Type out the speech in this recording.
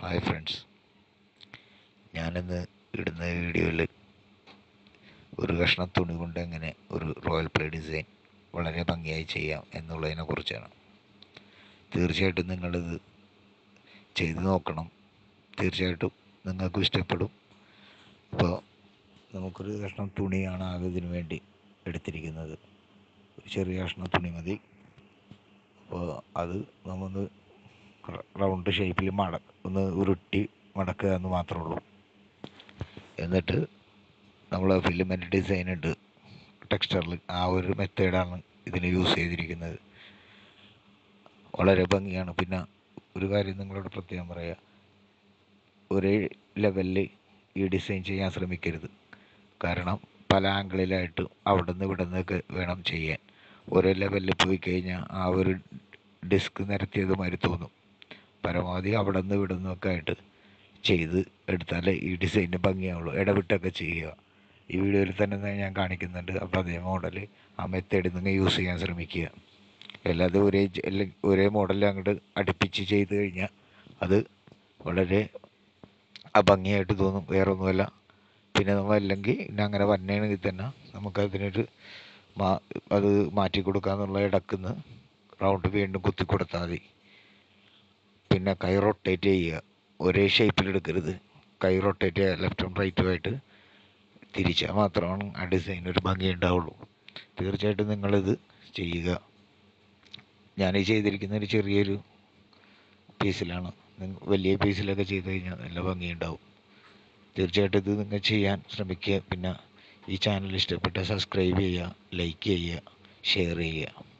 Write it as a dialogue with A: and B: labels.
A: Hi friends, ഞാനിന്ന് ഇടുന്ന വീഡിയോയിൽ ഒരു കഷ്ണം തുണി കൊണ്ട് എങ്ങനെ ഒരു റോയൽ പ്ലേ ഡിസൈൻ വളരെ ഭംഗിയായി ചെയ്യാം എന്നുള്ളതിനെ കുറിച്ചാണ്. തീർച്ചയായിട്ടും നിങ്ങളിത് ചെയ്തു നോക്കണം. തീർച്ചയായിട്ടും നിങ്ങൾക്കും ഇഷ്ടപ്പെടും. അപ്പോൾ നമുക്കൊരു കഷ്ണം തുണിയാണ് ആകെ ഇതിനു വേണ്ടി എടുത്തിരിക്കുന്നത്. ഒരു ചെറിയ കഷ്ണം തുണി മതി. അപ്പോൾ അത് നമ്മൾ റൗണ്ട് ഷേപ്പിൽ ഒന്ന് ഉരുട്ടി മടക്കുക എന്ന് മാത്രമേ ഉള്ളൂ. എന്നിട്ട് നമ്മൾ ഫിലമെൻ്റ് ഡിസൈൻ ഉണ്ട് ടെക്സ്ചറിൽ, ആ ഒരു മെത്തേഡാണ് ഇതിന് യൂസ് ചെയ്തിരിക്കുന്നത്. വളരെ ഭംഗിയാണ്. പിന്നെ ഒരു കാര്യം നിങ്ങളോട് പ്രത്യേകം പറയുക, ഒരേ ലെവലിൽ ഈ ഡിസൈൻ ചെയ്യാൻ ശ്രമിക്കരുത്. കാരണം പല ആംഗിളിലായിട്ട് അവിടെ നിന്ന് ഇവിടെ നിന്നൊക്കെ വേണം ചെയ്യാൻ. ഒരേ ലെവലിൽ പോയി കഴിഞ്ഞാൽ ആ ഒരു ഡിസ്ക് നിരത്തിയതുമാതിരി തോന്നും. പരമാവധി അവിടെ നിന്ന് ഇവിടെ നിന്നൊക്കെ ആയിട്ട് ചെയ്ത് എടുത്താലേ ഈ ഡിസൈനിന് ഭംഗിയാവുള്ളൂ. ഇടവിട്ടൊക്കെ ചെയ്യുക. ഈ വീഡിയോയിൽ തന്നെ ഞാൻ കാണിക്കുന്നുണ്ട്. അപ്പോൾ അതേ മോഡൽ ആ മെത്തേഡിൽ നിങ്ങൾ യൂസ് ചെയ്യാൻ ശ്രമിക്കുക. അല്ലാതെ ഒരേ മോഡലിൽ അങ്ങോട്ട് അടുപ്പിച്ച് ചെയ്ത് കഴിഞ്ഞാൽ അത് വളരെ ഭംഗിയായിട്ട് തോന്നും. വേറെ ഒന്നുമല്ല. പിന്നെ നമ്മൾ അല്ലെങ്കിൽ പിന്നെ അങ്ങനെ വന്നേണെങ്കിൽ തന്നെ നമുക്കതിനൊരു അത് മാറ്റി കൊടുക്കാന്നുള്ള ഇടക്കുന്ന് റൗണ്ട് വീണ്ടും കുത്തി കൊടുത്താൽ മതി. പിന്നെ കൈ റൊട്ടേറ്റ് ചെയ്യുക. ഒരേ ഷേപ്പിലെടുക്കരുത്. കൈ റൊട്ടേറ്റ് ചെയ്യുക, ലെഫ്റ്റും റൈറ്റുമായിട്ട് തിരിച്ചാൽ മാത്രമാണ് ആ ഡിസൈൻ ഒരു ഭംഗി ഉണ്ടാവുള്ളൂ. തീർച്ചയായിട്ടും നിങ്ങളിത് ചെയ്യുക. ഞാനീ ചെയ്തിരിക്കുന്ന ഒരു ചെറിയൊരു പീസിലാണ്. വലിയ പീസിലൊക്കെ ചെയ്ത് കഴിഞ്ഞാൽ നല്ല ഭംഗിയുണ്ടാവും. തീർച്ചയായിട്ടും ഇത് നിങ്ങൾ ചെയ്യാൻ ശ്രമിക്കുക. പിന്നെ ഈ ചാനൽ ഇഷ്ടപ്പെട്ടാൽ സബ്സ്ക്രൈബ് ചെയ്യുക, ലൈക്ക് ചെയ്യുക, ഷെയർ ചെയ്യുക.